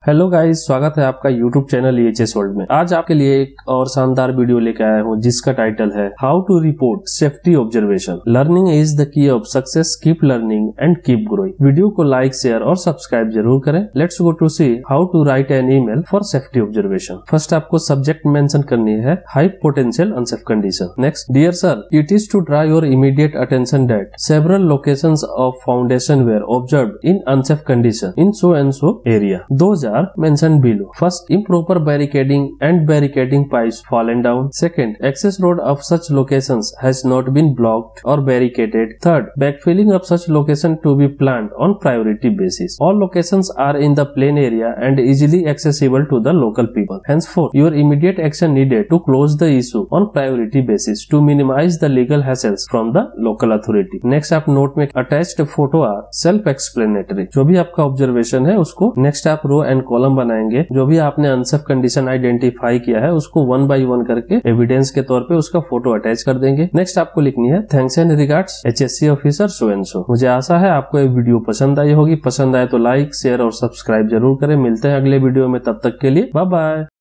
Hello guys, स्वागत है आपका यूट्यूब चैनल EHS वर्ल्ड में। आज आपके लिए एक और शानदार वीडियो लेके आया हूँ जिसका टाइटल है how to report safety observation. Learning is the key of success, keep learning and keep growing. Video को लाइक, शेयर और सब्सक्राइब जरूर करें। Let's go to see how to write an email for safety observation. First आपको subject mention करनी है high potential unsafe condition. Next, dear sir, it is to draw your immediate attention that several locations of foundation were observed in unsafe condition in so and so area. Those are mentioned below. First, improper barricading and barricading pipes fallen down. Second, access road of such locations has not been blocked or barricaded. Third, backfilling of such location to be planned on priority basis. All locations are in the plain area and easily accessible to the local people. Henceforth, your immediate action needed to close the issue on priority basis to minimize the legal hassles from the local authority. Next, आप note में attached photo are self-explanatory. जो भी आपका observation है उसको next आप row and column बनाएंगे। जो भी आपने अनसेफ कंडीशन आइडेंटिफाई किया है उसको 1 बाय 1 करके एविडेंस के तौर पे उसका फोटो अटैच कर देंगे। नेक्स्ट आपको लिखनी है thanks and regards HSC officer so and so. मुझे आशा है आपको ये वीडियो पसंद आई होगी। पसंद आए तो लाइक, शेयर और सब्सक्राइब जरूर करें। मिलते हैं अगले वीडियो में, तब तक के लिए बाय बाय।